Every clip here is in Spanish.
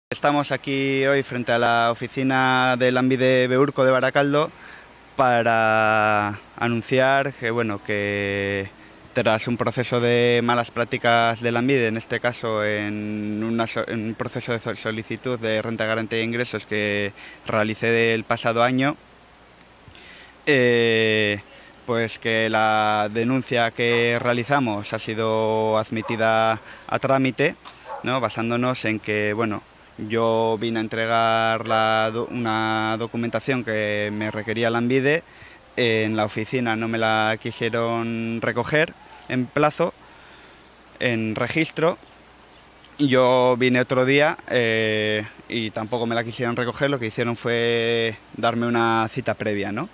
Estamos aquí hoy frente a la oficina de Lanbide Beurco de Baracaldo para anunciar que tras un proceso de malas prácticas de Lanbide, en este caso en un proceso de solicitud de renta de garantía de ingresos que realicé el pasado año, pues que la denuncia que realizamos ha sido admitida a trámite, ¿no? Basándonos en que, yo vine a entregar una documentación que me requería Lanbide, en la oficina no me la quisieron recoger en plazo, en registro, y yo vine otro día y tampoco me la quisieron recoger. Lo que hicieron fue darme una cita previa, ¿no?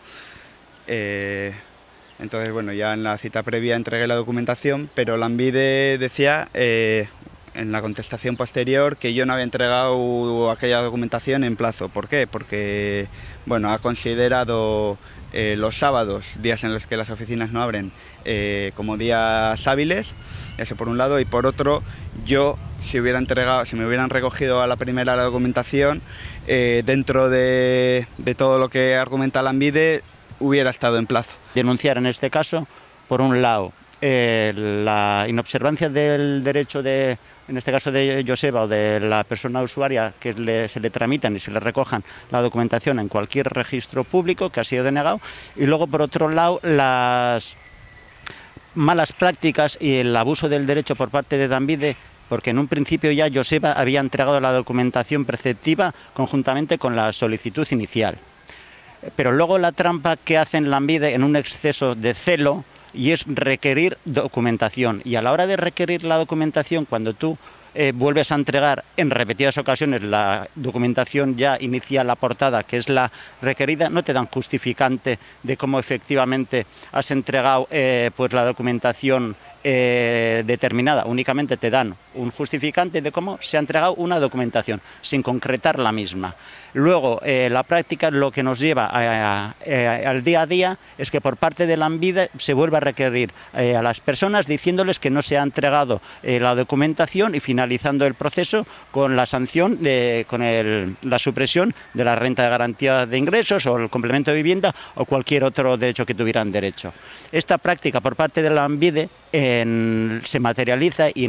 Entonces, ya en la cita previa entregué la documentación, pero Lanbide decía en la contestación posterior que yo no había entregado aquella documentación en plazo. ¿Por qué? Porque ha considerado los sábados, días en los que las oficinas no abren, como días hábiles, eso por un lado, y por otro, yo si me hubieran recogido a la primera la documentación, dentro de todo lo que argumenta Lanbide, hubiera estado en plazo. Denunciar en este caso, por un lado, la inobservancia del derecho en este caso de Joseba o de la persona usuaria, que se le tramitan y se le recojan la documentación en cualquier registro público que ha sido denegado, y luego por otro lado las malas prácticas y el abuso del derecho por parte de Lanbide, porque en un principio ya Joseba había entregado la documentación preceptiva conjuntamente con la solicitud inicial. Pero luego la trampa que hacen Lanbide en un exceso de celo, y es requerir documentación. Y a la hora de requerir la documentación, cuando tú vuelves a entregar en repetidas ocasiones la documentación ya inicial aportada, que es la requerida, no te dan justificante de cómo efectivamente has entregado pues la documentación determinada. Únicamente te dan un justificante de cómo se ha entregado una documentación, sin concretar la misma. Luego, la práctica lo que nos lleva al día a día es que por parte de Lanbide se vuelve a requerir a las personas diciéndoles que no se ha entregado la documentación y finalizando el proceso con la sanción, la supresión de la renta de garantía de ingresos o el complemento de vivienda o cualquier otro derecho que tuvieran derecho. Esta práctica por parte de Lanbide se materializa y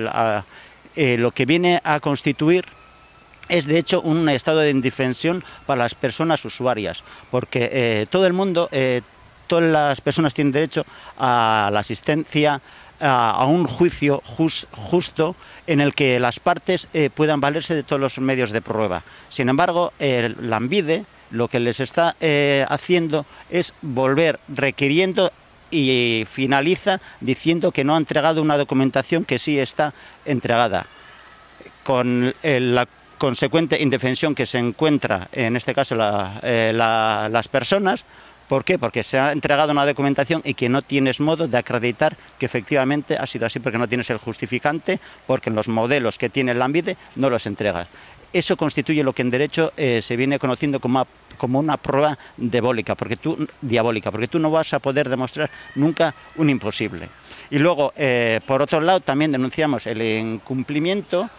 lo que viene a constituir es de hecho un estado de indefensión para las personas usuarias, porque todo el mundo, todas las personas tienen derecho a la asistencia, a un juicio justo en el que las partes puedan valerse de todos los medios de prueba. Sin embargo, Lanbide lo que les está haciendo es volver requiriendo y finaliza diciendo que no ha entregado una documentación que sí está entregada, con la consecuente indefensión que se encuentra en este caso las personas. ¿Por qué? Porque se ha entregado una documentación y que no tienes modo de acreditar que efectivamente ha sido así, porque no tienes el justificante, porque en los modelos que tiene Lanbide no los entregas. Eso constituye lo que en derecho se viene conociendo como una prueba diabólica, porque tú no vas a poder demostrar nunca un imposible. Y luego, por otro lado, también denunciamos el incumplimiento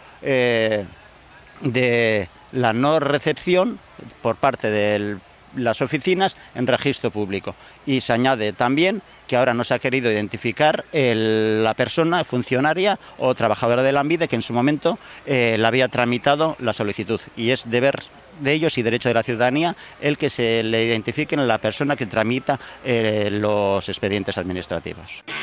de la no recepción por parte de las oficinas en registro público. Y se añade también que ahora no se ha querido identificar la persona funcionaria o trabajadora de Lanbide que en su momento la había tramitado la solicitud. Y es deber de ellos y derecho de la ciudadanía el que se le identifique la persona que tramita los expedientes administrativos.